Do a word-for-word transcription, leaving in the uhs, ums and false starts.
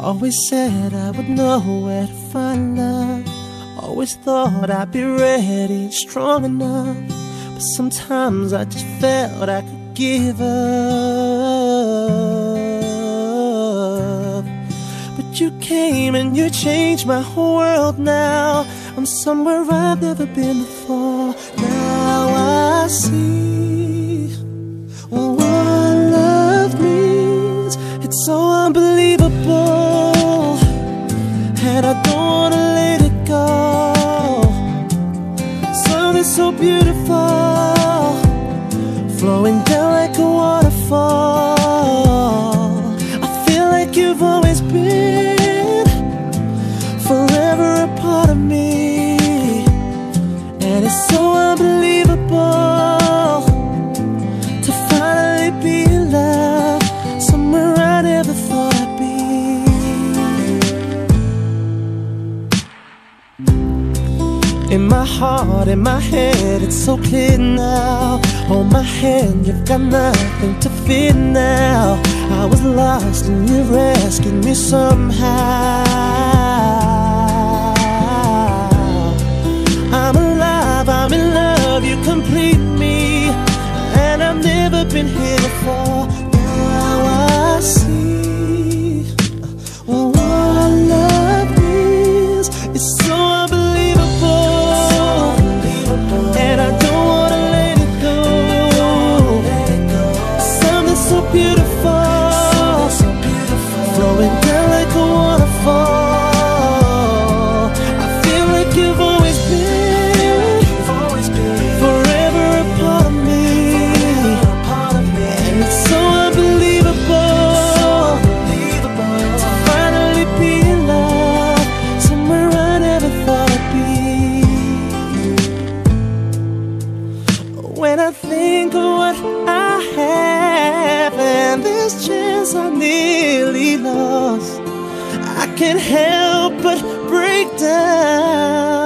Always said I would know where to find love. Always thought I'd be ready and strong enough. But sometimes I just felt I could give up. But you came and you changed my whole world now. I'm somewhere I've never been before. Now I see what love means. It's so unbelievable, and I don't wanna let it go. Something so beautiful, flowing down like a waterfall. I feel like you've always been forever a part of me. And it's so unbelievable to finally be in love, somewhere I never thought I'd be. In my heart, in my head, it's so clear now. Hold my hand, you've got nothing to fear now. I was lost and you rescued me somehow. I'm alive, I'm in love, you complete me, and I've never been here before. Now I see what love is. It's so unbelievable, and I don't wanna let it go. Something so beautiful, flowing down like a waterfall. I feel like you've always been forever a part of me. And it's so unbelievable to finally be in love, somewhere I never thought I'd be. When I think of what I have and this chance I nearly lost, I can't help but break down.